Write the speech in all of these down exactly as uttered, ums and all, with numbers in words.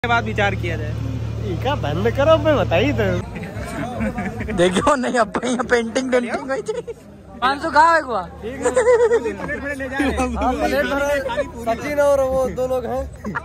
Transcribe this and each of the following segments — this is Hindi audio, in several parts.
के बाद विचार किया जाए। ठीक है बंद करो, मैं बताइए तो देखो नहीं अब यहाँ पेंटिंग डेंटिंग हुई थी। पाँच सौ कहाँ है हुआ? सचिन और वो दो लोग हैं।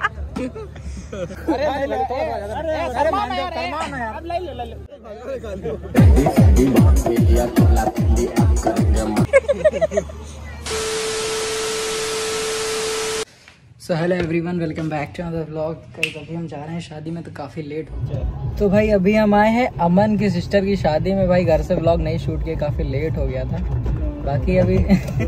So hello everyone, welcome back to another vlog. कल अभी हम जा रहे हैं शादी में, तो काफ़ी लेट हो गया। तो भाई अभी हम आए हैं अमन की सिस्टर की शादी में। भाई घर से व्लॉग नहीं शूट किया, काफ़ी लेट हो गया था। बाकी अभी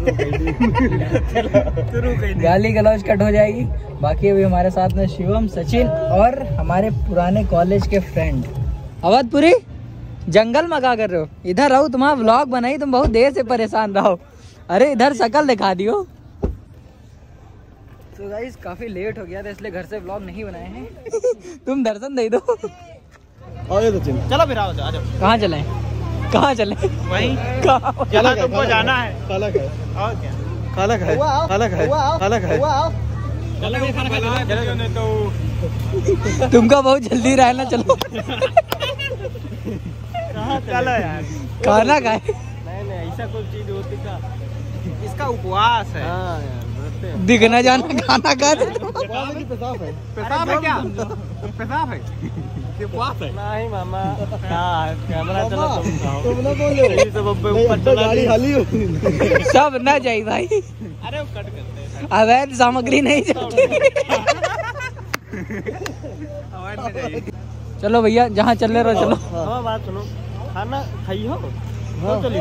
गाली गलौज कट हो जाएगी। बाकी अभी हमारे साथ में शिवम, सचिन और हमारे पुराने कॉलेज के फ्रेंड। अवधपुरी जंगल में क्या कर रहे हो? इधर रहो, तुम्हारा व्लॉग बनाई, तुम बहुत देर से परेशान रहो। अरे इधर शक्ल दिखा दियो। तो गाइस काफी लेट हो गया था, इसलिए घर से व्लॉग नहीं बनाए हैं। तुम दर्शन दे दो। चलो फिर आओ, आ जाओ। कहाँ चलें? कहाँ चलें? वहीं कहाँ? चला तुमको जाना है। काला खाए और क्या? काला खाए, काला खाए, काला खाए। चलो भी खाना खा लो। चलो तो तुमका बहुत जल्दी रहना, चलो। कहाँ काला यार? खाना खाए। नहीं नहीं, ऐसा कोई चीज होती का? इसका उपवास है। हाँ यार, दिखना जाना खाना खा रहे। पेशाब है। पेशाब है क्या? पेशाब है। उपवास है? नहीं मामा। हाँ कैमरा चला, तुम खाओ। तुम ना बोलो। सब ऊपर चला गाड़ी खाली हो। सब ना जाए भाई। अरे वो कट करते हैं। अवैध सामग्री नहीं जाती। अवैध में जाइए। चलो भैया, जहाँ चल रहे रहो चलो। हाँ बात सुनो, खाना खाई हो? हाँ। ऐसा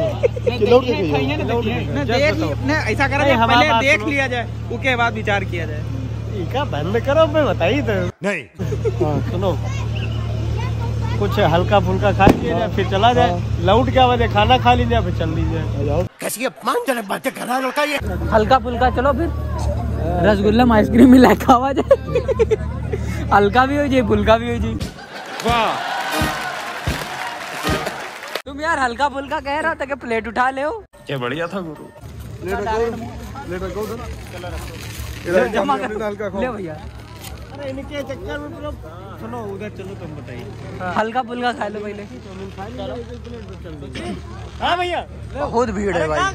करा जाए, पहले देख लिया जाए, उसके बाद विचार किया जाए। ठीक है बंद करो, मैं बताइए तो नहीं। हाँ सुनो, कुछ हल्का फुल्का खा लीजिए, फिर चला जाए। लौट क्या वजह, खाना खा लीजिए फिर चल लीजिए। कैसी अपमानजनक बातें कर रहा है लड़का ये। हल्का फुल्का चलो, फिर रसगुल्ला में आइसक्रीम मिला खावा जाए। हल्का भी हो जाए, फुल्का भी हो जाए। वाह, तुम यार हल्का फुल्का कह रहा था कि प्लेट उठा ले हो। क्या बढ़िया था गुरु। ले रखो, ले रखो उधर। जमा कर ले भैया। अरे इनके चक्कर में मतलब सुनो, उधर चलो तुम बताइए। हल्का फुल्का खा लो पहले। हाँ भैया, बहुत भीड़ है भाई।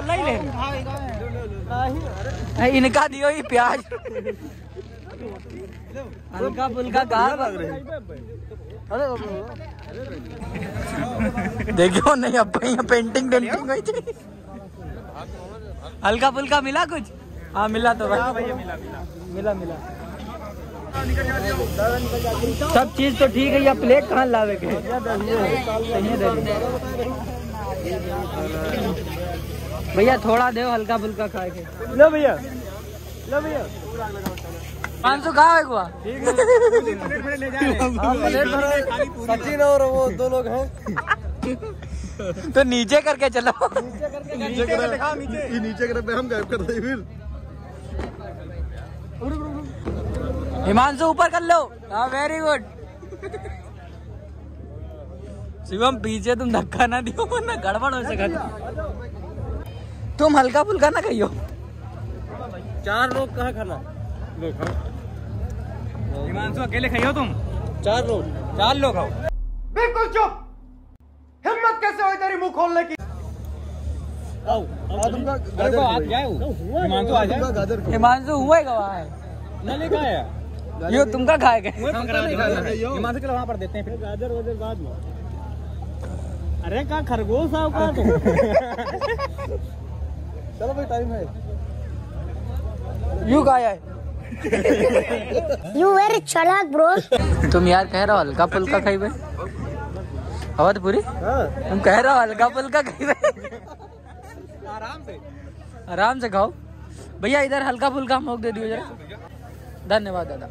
इनका दियो ही प्याज। हल्का फुल्का खा। देखो नहीं अब यहाँ पेंटिंग डेंटिंग हुई थी। हल्का फुल्का मिला कुछ? हाँ मिला तो भाई। मिला मिला मिला सब चीज तो ठीक है। या प्लेट कहाँ लावे के? भैया थोड़ा दो हल्का फुल्का खा के। लो भैया, लो भैया। पाँच सौ कहाँ है हुआ? सचिन और वो दो लोग हैं। तो नीचे करके चलो। नीचे कर, नीचे कर पे हम गायब कर दे फिर। हिमांशु ऊपर कर लो। हाँ वेरी गुड। शिवम पीछे तुम धक्का ना दियो, वरना गड़बड़ हो सके। तुम हल्का फुल्का ना खाइयो। चार लोग कहाँ खाना? हिमांशु अकेले खाइयो तुम? चार लोग, चार लोग खाओ। बिल्कुल चुप। हिम्मत कैसे हुई तेरी मुंह खोलने की? आओ, तुमका गाजर आ जाए। हिमांशु आ जाए। हिमांशु हुआ है गवाह है। नहीं खाया यो तुमका खाए गए। हिमांशु के वहाँ पर देते हैं फिर गाजर वाजर बाद में। अरे का खरगोश आओ का तुम। चलो भाई टाइम है। यू खाया है। You very चालाक ब्रो। तुम यार कह रहे हो हल्का फुल्का खाइबे? अवधपुरी तुम कह रहे हो हल्का फुल्का खाइबे? आराम से, आराम से खाओ भैया। इधर हल्का फुल्का मोक दे दियो जरा। धन्यवाद दादा।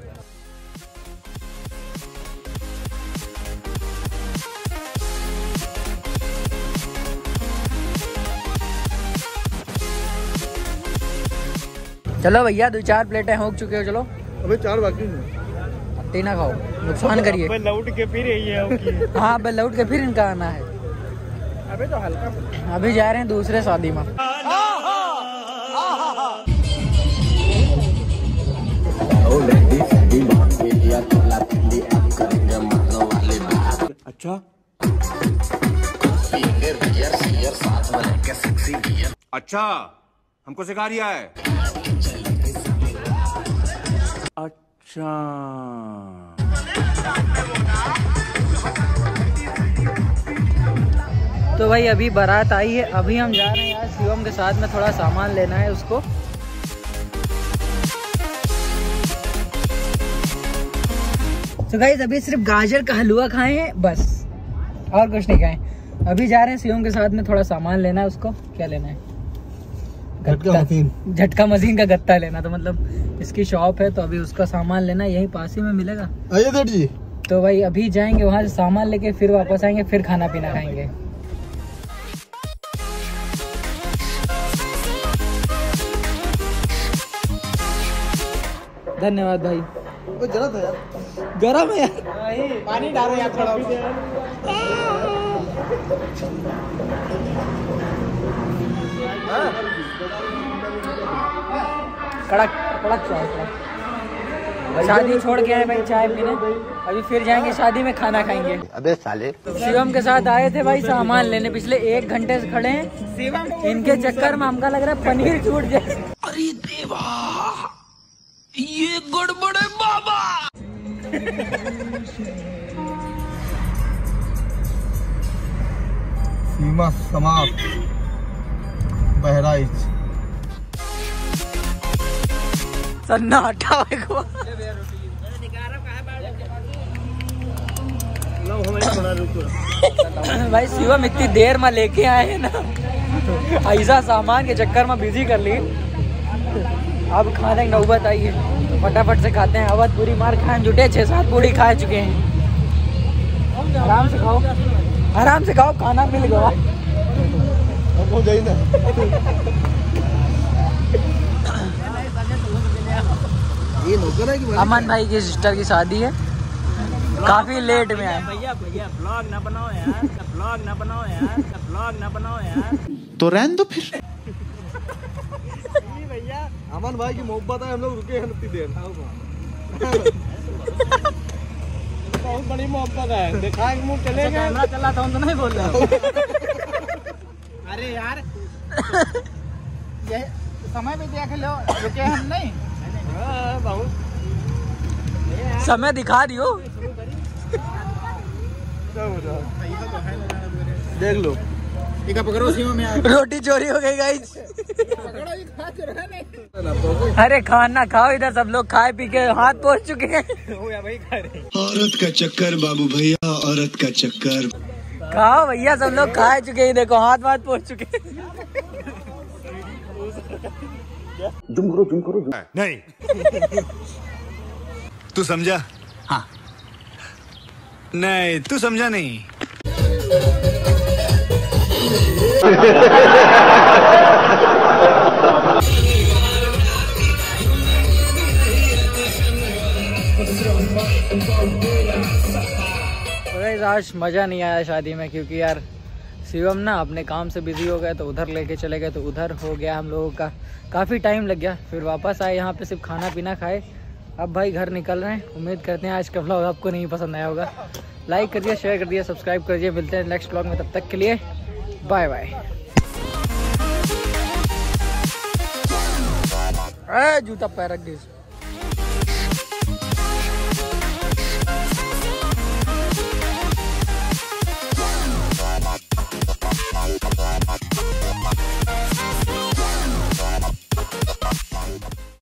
चलो भैया, दो चार प्लेटें हो चुके हो। चलो अबे चार बाकी हैं। तीना खाओ, नुकसान करिए। लौट के फिर यही है। हाँ अब लौट के फिर इनका आना है। अबे तो हल्का। अभी जा रहे हैं दूसरे शादी में। Oh, अच्छा हमको सिखा रिया है। अच्छा तो भाई अभी बारात आई है, अभी हम जा रहे हैं यार शिवम के साथ में, थोड़ा सामान लेना है उसको। तो गाइस अभी सिर्फ गाजर का हलवा खाए हैं बस, और कुछ नहीं खाए। अभी जा रहे हैं शिवम के साथ में, थोड़ा सामान लेना है उसको। क्या लेना है? झटका मशीन। झटका मशीन का गत्ता लेना, तो मतलब इसकी शॉप है, तो अभी उसका सामान लेना यहीं पास ही में मिलेगा। आइए सेठ जी। तो भाई अभी जाएंगे वहां से सामान लेके, फिर वापस आएंगे, फिर खाना पीना खाएंगे। धन्यवाद भाई। वो जरा था यार, गरम है यार, पानी डालो यार थोड़ा। कड़क कड़क चाय, कड़क। शादी छोड़ के आए भाई चाय पीने, अभी फिर जाएंगे शादी में, खाना खाएंगे। अबे साले। शिवम के साथ आए थे भाई सामान लेने, पिछले एक घंटे से खड़े हैं। इनके चक्कर में हमका लग रहा है पनीर छूट जाए। अरे देवा ये गड़बड़ है बाबा। सीमा समाप्त। बहराइच सन्नाटा को। भाई शिवम इतनी देर में लेके आए हैं ना, ऐसा सामान के चक्कर में बिजी कर ली। अब खाने की नौबत आई है, तो फटाफट से खाते हैं। अवध पूरी मार खाए जुटे, छह सात पूरी खा चुके हैं। आराम से खाओ, आराम से खाओ, खाना मिल गया। अमन भाई की सिस्टर की शादी है, काफी लेट में आए। भैया भैया ब्लॉग ना बनाओ यार, ब्लॉग ना बनाओ यार, ब्लॉग ना बनाओ यार। तो रहने दो फिर। अमन भाई की मोहब्बत है, हम लोग रुके हैं इतनी देर। बहुत बड़ी मोहब्बत है। देखा मुंह चले गए, चला था तो नहीं बोल रहा। अरे यार ये समय भी देख लो, रुके हम नहीं। बहुत समय दिखा दियो, देख लो। पकड़ो सीमा में यार। रोटी चोरी हो गई गाइस। अरे खाना खाओ, इधर सब लोग खाए पी के हाथ पहुंच चुके हैं। औरत का चक्कर बाबू भैया, औरत का चक्कर। खाओ भैया, सब लोग खा चुके हैं, देखो हाथ हाथ पहुंच चुके हैं। जुम करो जुम करो जुम। नहीं तू समझा? हाँ नहीं तू समझा नहीं। आज मज़ा नहीं आया शादी में, क्योंकि यार शिवम ना अपने काम से बिजी हो गए, तो उधर लेके चले गए, तो उधर हो गया हम लोगों का, काफ़ी टाइम लग गया। फिर वापस आए यहाँ पे, सिर्फ खाना पीना खाए, अब भाई घर निकल रहे हैं। उम्मीद करते हैं आज का व्लॉग आपको नहीं पसंद आया होगा। लाइक कर दिया, शेयर कर दिया, सब्सक्राइब कर दिया। मिलते हैं नेक्स्ट व्लॉग में, तब तक के लिए बाय बाय। जूता पैर रख दी।